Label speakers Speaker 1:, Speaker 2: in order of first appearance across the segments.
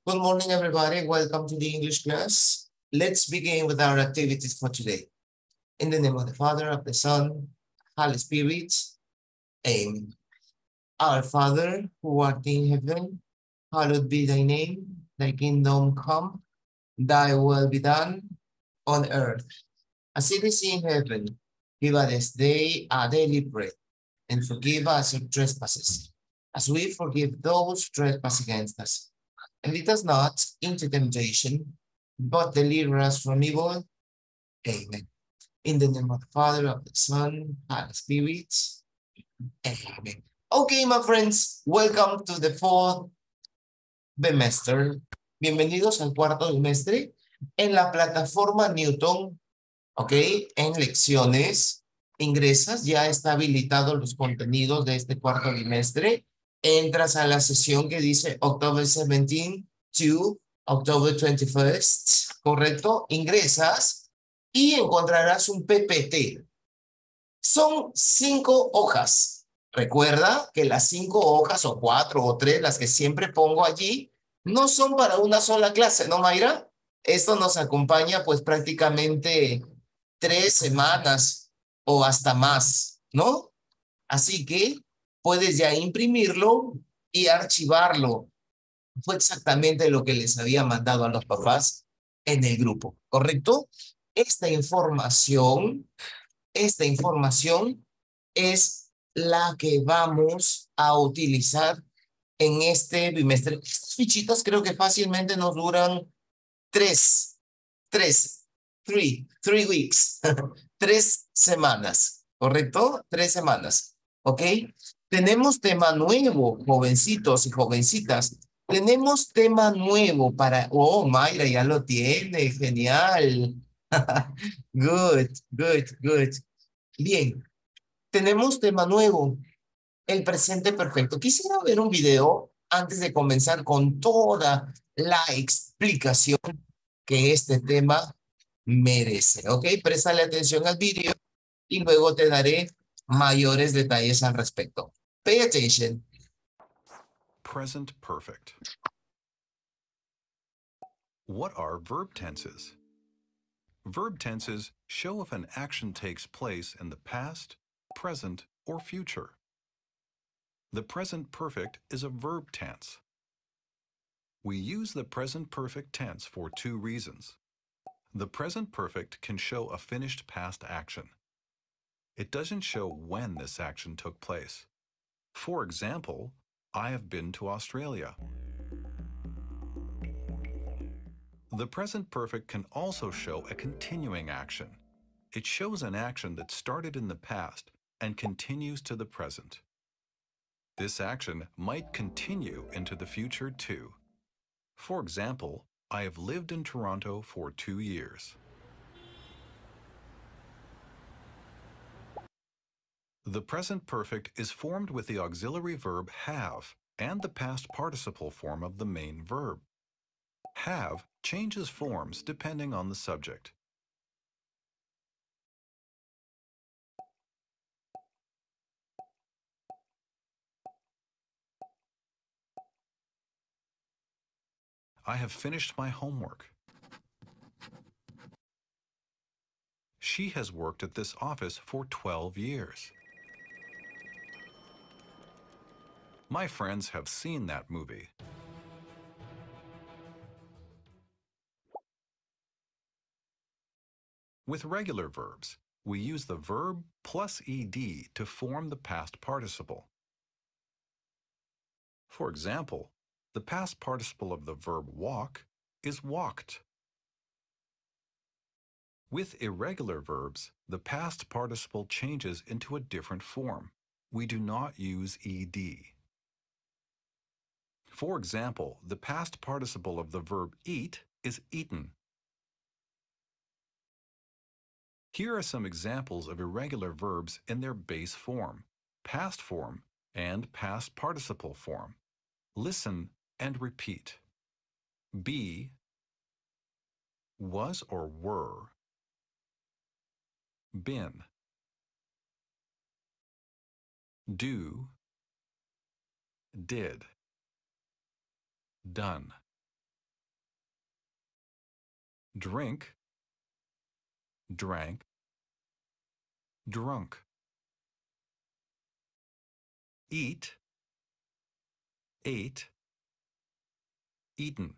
Speaker 1: Good morning, everybody. Welcome to the English class. Let's begin with our activities for today. In the name of the Father, of the Son, Holy Spirit, Amen. Our Father, who art in heaven, hallowed be thy name. Thy kingdom come, thy will be done on earth as it is in heaven. Give us this day our daily bread, and forgive us our trespasses, as we forgive those who trespass against us. And lead us not into temptation, but deliver us from evil. Amen. In the name of the Father, of the Son, and the Spirit. Amen. Okay, my friends, welcome to the fourth bimester. Bienvenidos al cuarto bimestre en la plataforma Newton, ¿ok? En lecciones, ingresas, ya está habilitado los contenidos de este cuarto bimestre. Entras a la sesión que dice October 17 to October 21st, ¿correcto? Ingresas y encontrarás un PPT. Son 5 hojas. Recuerda que las 5 hojas o 4 o 3, las que siempre pongo allí, no son para una sola clase, ¿no, Mayra? Esto nos acompaña pues prácticamente 3 semanas o hasta más, ¿no? Así que puedes ya imprimirlo y archivarlo. Fue exactamente lo que les había mandado a los papás en el grupo, ¿correcto? Esta información es la que vamos a utilizar en este bimestre. Estas fichitas creo que fácilmente nos duran tres, three weeks, 3 semanas, ¿correcto? 3 semanas, ¿ok? Tenemos tema nuevo, jovencitos y jovencitas. Tenemos tema nuevo para... Oh, Mayra ya lo tiene, genial. Good, good, good. Bien, tenemos tema nuevo, el presente perfecto. Quisiera ver un video antes de comenzar con toda la explicación que este tema merece, ¿ok? Préstale atención al video y luego te daré mayores detalles al respecto. Pay attention.
Speaker 2: Present perfect. What are verb tenses? Verb tenses show if an action takes place in the past, present, or future. The present perfect is a verb tense. We use the present perfect tense for 2 reasons. The present perfect can show a finished past action. It doesn't show when this action took place. For example, I have been to Australia. The present perfect can also show a continuing action. It shows an action that started in the past and continues to the present. This action might continue into the future too. For example, I have lived in Toronto for 2 years. The present perfect is formed with the auxiliary verb have and the past participle form of the main verb. Have changes forms depending on the subject. I have finished my homework. She has worked at this office for 12 years. My friends have seen that movie. With regular verbs, we use the verb plus ed to form the past participle. For example, the past participle of the verb walk is walked. With irregular verbs, the past participle changes into a different form. We do not use ed. For example, the past participle of the verb eat is eaten. Here are some examples of irregular verbs in their base form, past form, and past participle form. Listen and repeat. Be, was or were, been. Do, did, done. drink, drank, drunk. Eat, ate, eaten.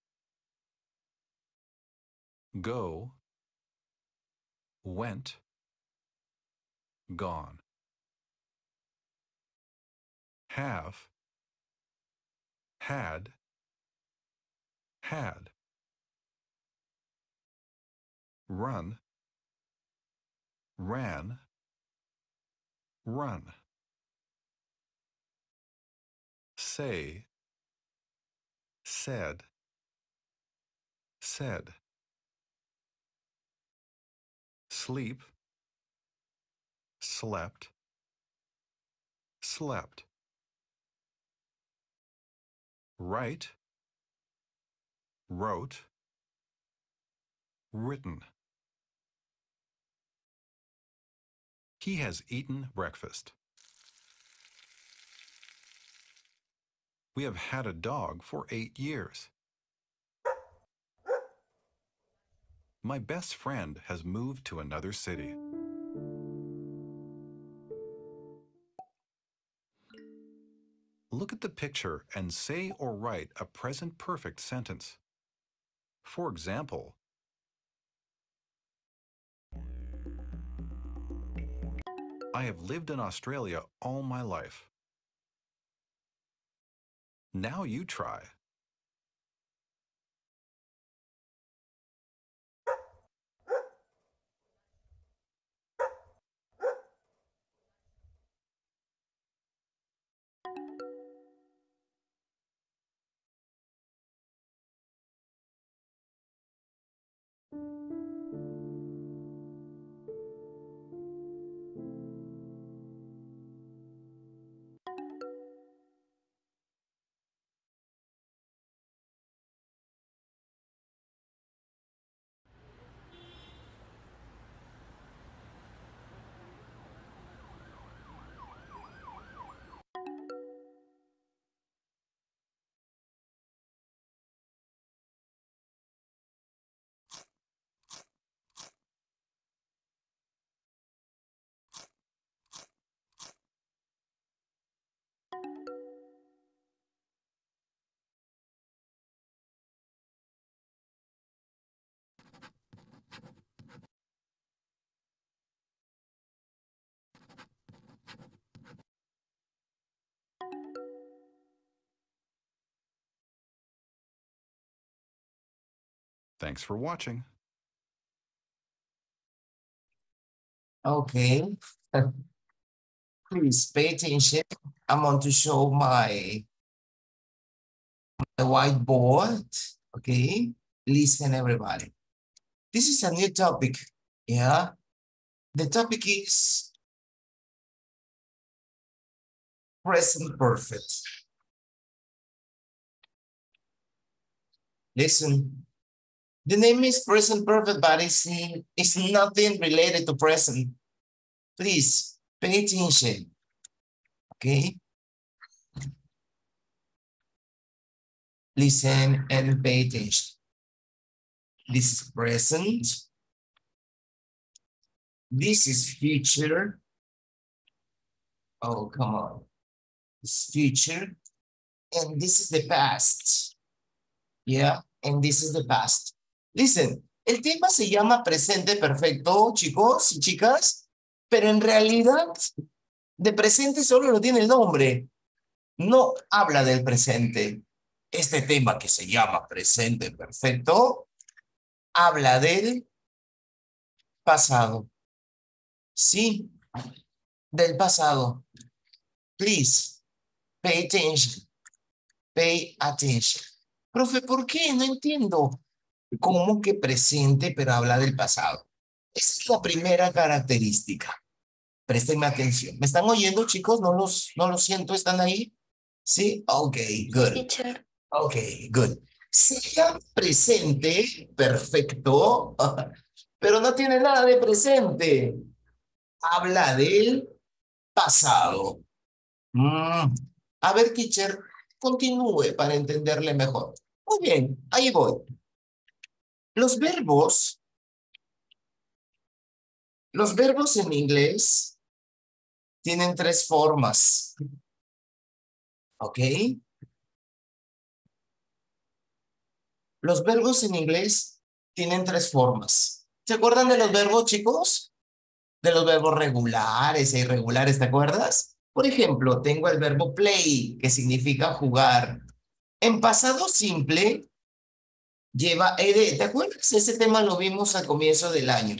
Speaker 2: Go, went, gone. Have, had, had. Run, ran, run. Say, said, said. Sleep, slept, slept. Write, wrote, written. He has eaten breakfast. We have had a dog for 8 years. My best friend has moved to another city. Look at the picture and say or write a present perfect sentence. For example, I have lived in Australia all my life. Now you try. Thanks for watching.
Speaker 1: Okay. Please pay attention. I'm going to show my whiteboard. Okay. Listen, everybody. This is a new topic. Yeah. The topic is present perfect. Listen. The name is present perfect, but it's nothing related to present. Please pay attention. Okay. Listen and pay attention. This is present. This is future. Oh, come on. This is future. And this is the past. Yeah, and this is the past. Listen, el tema se llama presente perfecto, chicos y chicas, pero en realidad de presente solo lo tiene el nombre. No habla del presente. Este tema que se llama presente perfecto habla del pasado. Sí, del pasado. Please, pay attention. Pay attention. Profe, ¿por qué? No entiendo. ¿Cómo que presente, pero habla del pasado? Esa es la primera característica. Préstenme atención. ¿Me están oyendo, chicos? No los siento, ¿están ahí? ¿Sí? Ok, good.
Speaker 3: Teacher.
Speaker 1: Ok, good. Sea presente, perfecto, pero no tiene nada de presente. Habla del pasado. A ver, teacher, continúe para entenderle mejor. Muy bien, ahí voy. Los verbos, los verbos en inglés tienen tres formas. ¿Ok? Los verbos en inglés tienen tres formas. ¿Se acuerdan de los verbos, chicos? De los verbos regulares e irregulares, ¿te acuerdas? Por ejemplo, tengo el verbo play, que significa jugar. En pasado simple lleva ed. ¿Te acuerdas? Ese tema lo vimos al comienzo del año.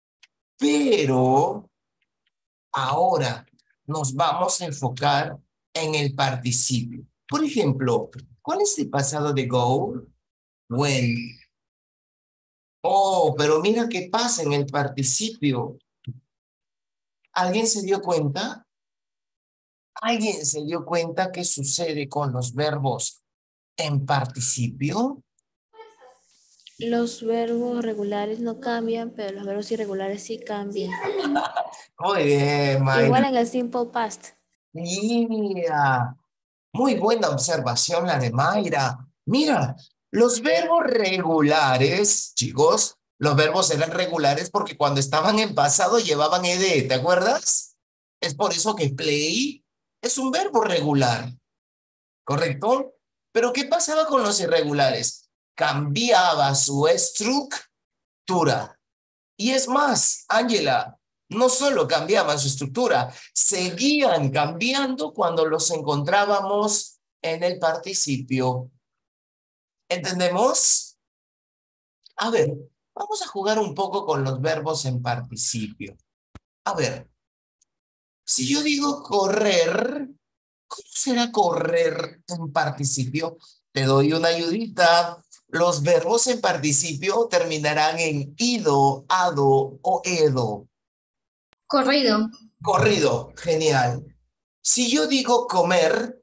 Speaker 1: Pero ahora nos vamos a enfocar en el participio. Por ejemplo, ¿cuál es el pasado de go? When. Oh, pero mira qué pasa en el participio. ¿Alguien se dio cuenta? ¿Alguien se dio cuenta qué sucede con los verbos en participio?
Speaker 3: Los verbos regulares no cambian, pero los verbos irregulares sí cambian.
Speaker 1: Muy bien,
Speaker 3: Igual
Speaker 1: Mayra.
Speaker 3: en el simple past.
Speaker 1: Mira, muy buena observación la de Mayra. Mira, los verbos regulares, chicos, los verbos eran regulares porque cuando estaban en pasado llevaban ed, ¿te acuerdas? Es por eso que play es un verbo regular, ¿correcto? Pero ¿qué pasaba con los irregulares? Cambiaba su estructura. Y es más, Ángela, no solo cambiaban su estructura, seguían cambiando cuando los encontrábamos en el participio. ¿Entendemos? A ver, vamos a jugar un poco con los verbos en participio. A ver, si yo digo correr, ¿cómo será correr en participio? Te doy una ayudita. Los verbos en participio terminarán en ido, ado o edo.
Speaker 4: Corrido.
Speaker 1: Corrido, genial. Si yo digo comer,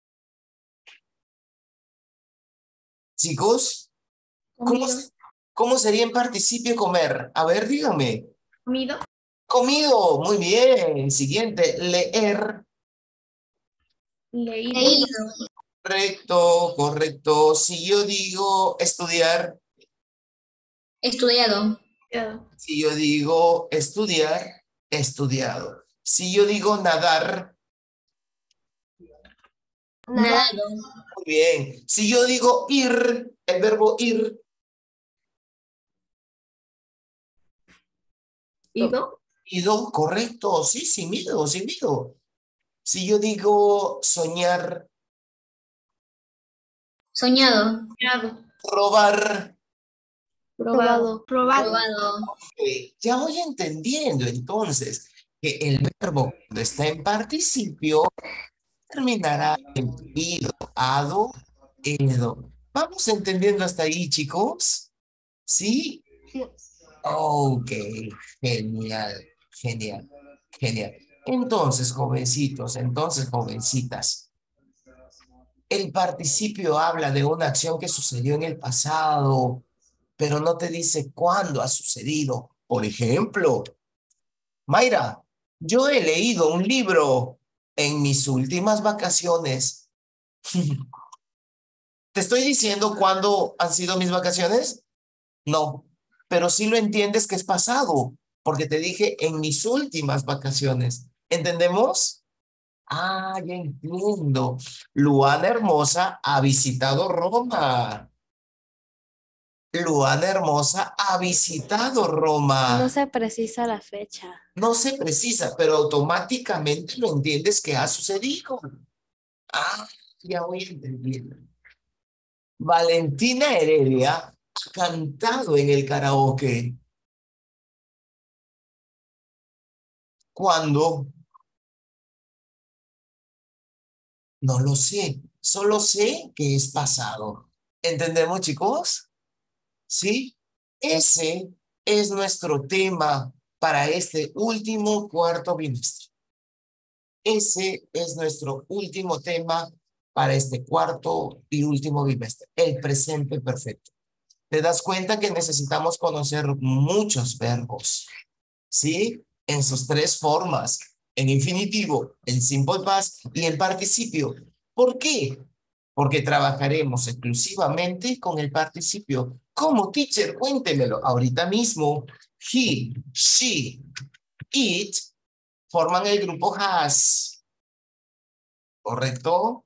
Speaker 1: chicos, ¿cómo,
Speaker 4: Comido.
Speaker 1: cómo sería en participio comer? A ver, díganme.
Speaker 4: Comido.
Speaker 1: Comido, muy bien. Siguiente, leer.
Speaker 4: Leído.
Speaker 1: Correcto, correcto. Si yo digo estudiar,
Speaker 4: Estudiado.
Speaker 1: si yo digo estudiar, estudiado. Si yo digo nadar,
Speaker 4: Nadado.
Speaker 1: muy bien. Si yo digo ir, el verbo ir,
Speaker 4: Ido.
Speaker 1: ido, correcto. Sí, sin miedo, sin miedo. Si yo digo soñar,
Speaker 4: Soñado.
Speaker 1: robar,
Speaker 3: Probado.
Speaker 4: Probado.
Speaker 1: ya voy entendiendo entonces que el verbo cuando está en participio terminará en ido, ado, edo. ¿Vamos entendiendo hasta ahí, chicos? ¿Sí? Ok, genial, genial, genial. Entonces, jovencitas, el participio habla de una acción que sucedió en el pasado, pero no te dice cuándo ha sucedido. Por ejemplo, Mayra, yo he leído un libro en mis últimas vacaciones. ¿Te estoy diciendo cuándo han sido mis vacaciones? No, pero sí lo entiendes que es pasado, porque te dije en mis últimas vacaciones. ¿Entendemos? Ah, ya entiendo. Luana Hermosa ha visitado Roma. Luana Hermosa ha visitado Roma.
Speaker 3: No se precisa la fecha.
Speaker 1: No se precisa, pero automáticamente lo entiendes que ha sucedido. Ah, ya voy entendiendo. Valentina Heredia ha cantado en el karaoke. ¿Cuándo? No lo sé. Solo sé que es pasado. ¿Entendemos, chicos? ¿Sí? Ese es nuestro tema para este último cuarto bimestre. Ese es nuestro último tema para este cuarto y último bimestre, el presente perfecto. Te das cuenta que necesitamos conocer muchos verbos, ¿sí? En sus tres formas, en infinitivo, en simple past y en participio. ¿Por qué? porque trabajaremos exclusivamente con el participio. ¿Cómo, teacher? Cuéntemelo ahorita mismo. He, she, it forman el grupo has. ¿Correcto?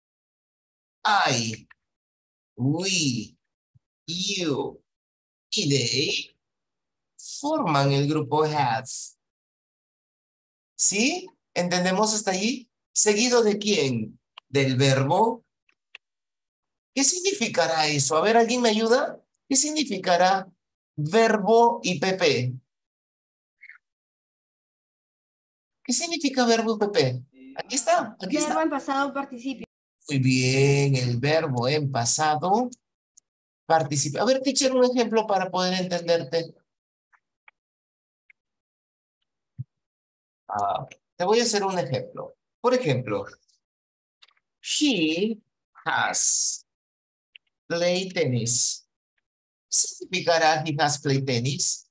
Speaker 1: I, we, you y they forman el grupo has. ¿Sí? ¿Entendemos hasta allí? ¿Seguido de quién? Del verbo. ¿Qué significará eso? A ver, ¿alguien me ayuda? ¿Qué significará verbo y PP? ¿Qué significa verbo y PP? Aquí está, aquí
Speaker 5: Verbo
Speaker 1: está.
Speaker 5: en pasado participio.
Speaker 1: Muy bien, el verbo en pasado participa. A ver, teacher, un ejemplo para poder entenderte. Ah, te voy a hacer un ejemplo. Por ejemplo, he has played tennis. ¿Qué significará he has played tennis?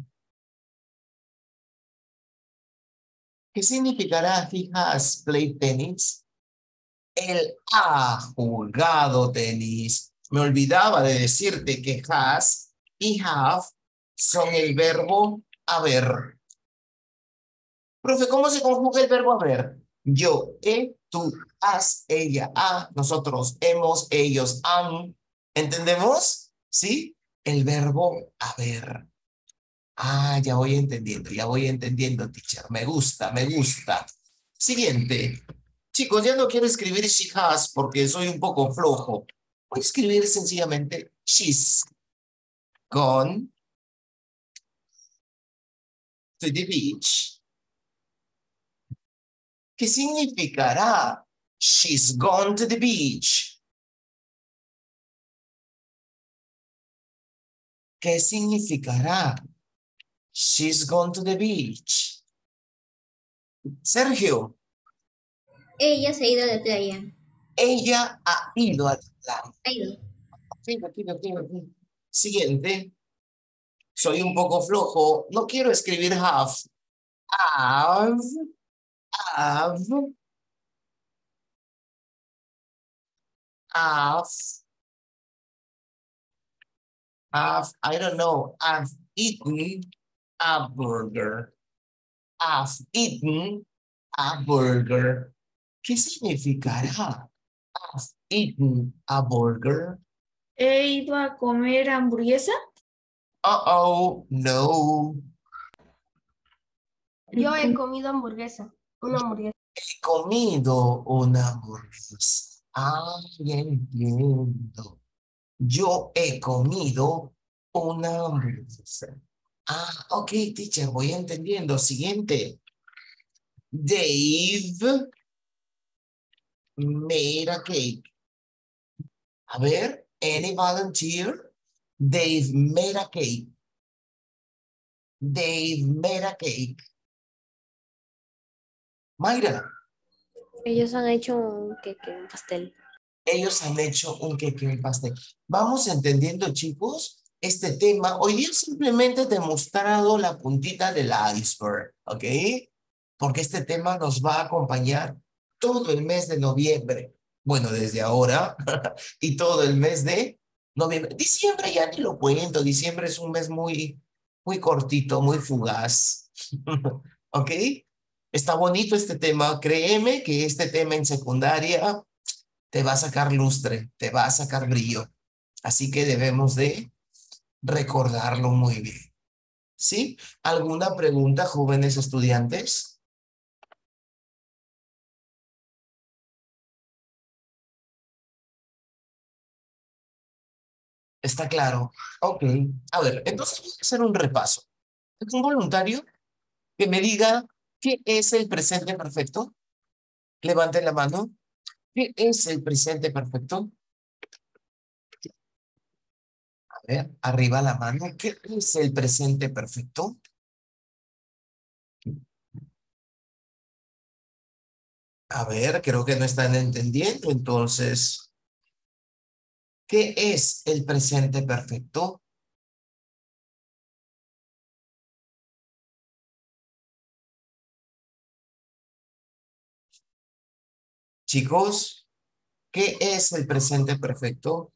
Speaker 1: ¿Qué significará he has played tennis? Él ha jugado tenis. Me olvidaba de decirte que has y have son el verbo haber. Profe, ¿cómo se conjuga el verbo haber? Yo, tú, has, ella, ha, nosotros, hemos, ellos, han. ¿Entendemos? ¿Sí? El verbo haber. Ah, ya voy entendiendo, teacher. Me gusta, me gusta. Siguiente. Chicos, ya no quiero escribir she has porque soy un poco flojo. Voy a escribir sencillamente she's gone to the beach. ¿Qué significará she's gone to the beach? ¿Qué significará she's gone to the beach? Sergio,
Speaker 4: Ella se ha ido de playa.
Speaker 1: ella ha ido a la playa.
Speaker 4: Ha ido.
Speaker 1: Aquí. Siguiente. Soy un poco flojo. No quiero escribir have. Have. Have. Have. I don't know. I've eaten a burger. I've eaten a burger. ¿Qué significará? I've eaten a burger.
Speaker 3: He ido a comer hamburguesa.
Speaker 1: Uh-oh, no.
Speaker 5: Yo he comido hamburguesa. Una hamburguesa.
Speaker 1: He comido una hamburguesa. Ah, ya entiendo. Yo he comido una hamburguesa. Ah, ok, teacher, voy entendiendo. Siguiente. Dave made a cake. A ver, any volunteer? Dave made a cake. Dave made a cake. Mayra,
Speaker 3: Ellos han hecho un queque, un pastel.
Speaker 1: ellos han hecho un queque, un pastel. Vamos entendiendo, chicos, este tema. Hoy día simplemente te he mostrado la puntita del iceberg, ¿ok? Porque este tema nos va a acompañar todo el mes de noviembre. Bueno, desde ahora y todo el mes de noviembre. Diciembre ya ni lo cuento. Diciembre es un mes muy cortito, muy fugaz. ¿Ok? Está bonito este tema. Créeme que este tema en secundaria te va a sacar lustre, te va a sacar brillo. Así que debemos de recordarlo muy bien. ¿Sí? ¿Alguna pregunta, jóvenes estudiantes? ¿Está claro? Ok. A ver, entonces voy a hacer un repaso. ¿Es un voluntario que me diga qué es el presente perfecto? Levante la mano. ¿Qué es el presente perfecto? A ver, arriba la mano. ¿Qué es el presente perfecto? A ver, creo que no están entendiendo. Entonces, ¿qué es el presente perfecto? Chicos, ¿Qué es el presente perfecto?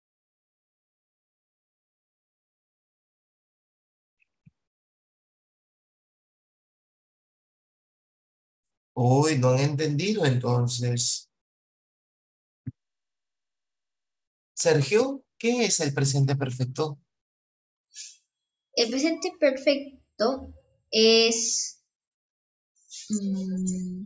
Speaker 1: Uy, no han entendido entonces. Sergio, ¿qué es el presente perfecto?
Speaker 4: El presente perfecto es... mm,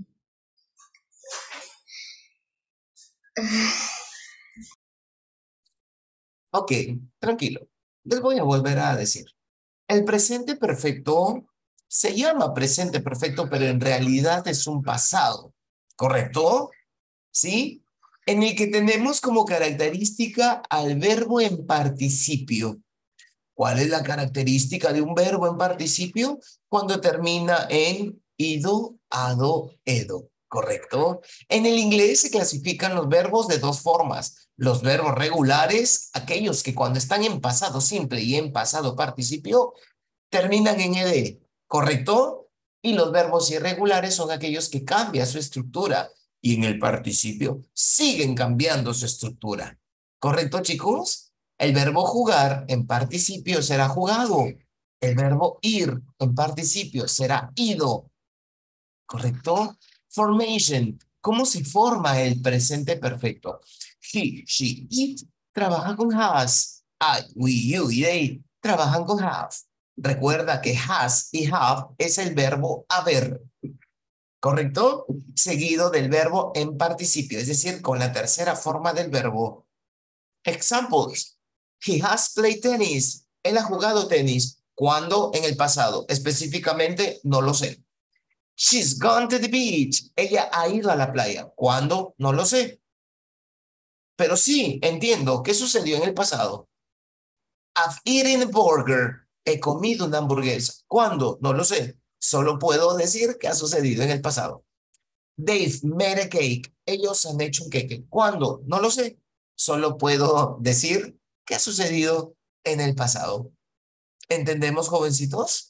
Speaker 1: Ok, tranquilo. Les voy a volver a decir. El presente perfecto se llama presente perfecto, pero en realidad es un pasado, ¿correcto? ¿Sí? En el que tenemos como característica al verbo en participio. ¿Cuál es la característica de un verbo en participio? Cuando termina en ido, ado, edo, ¿correcto? En el inglés se clasifican los verbos de dos formas. Los verbos regulares, aquellos que cuando están en pasado simple y en pasado participio, terminan en ed, ¿correcto? Y los verbos irregulares son aquellos que cambian su estructura y en el participio siguen cambiando su estructura. ¿Correcto, chicos? El verbo jugar en participio será jugado. El verbo ir en participio será ido. ¿Correcto? Formation. ¿Cómo se forma el presente perfecto? He, she, it trabaja con has. I, we, you y they trabajan con have. Recuerda que has y have es el verbo haber. ¿Correcto? Seguido del verbo en participio, es decir, con la tercera forma del verbo. Examples. He has played tennis. Él ha jugado tenis. ¿Cuándo? En el pasado. Específicamente, no lo sé. She's gone to the beach. Ella ha ido a la playa. ¿Cuándo? No lo sé. Pero sí, entiendo. ¿Qué sucedió en el pasado? I've eaten a burger. He comido una hamburguesa. ¿Cuándo? No lo sé. Solo puedo decir que ha sucedido en el pasado. They've made a cake. Ellos han hecho un queque. ¿Cuándo? No lo sé. Solo puedo decir que ha sucedido en el pasado. ¿Entendemos, jovencitos?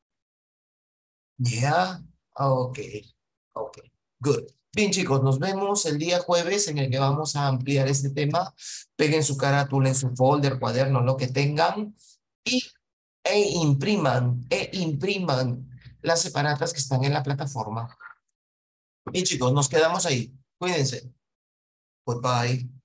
Speaker 1: Yeah. Ok. Ok. Good. Bien, chicos, nos vemos el día jueves en el que vamos a ampliar este tema. Peguen su carátula en su folder, cuaderno, lo que tengan y e impriman las separatas que están en la plataforma. Bien, chicos, nos quedamos ahí. Cuídense. Goodbye.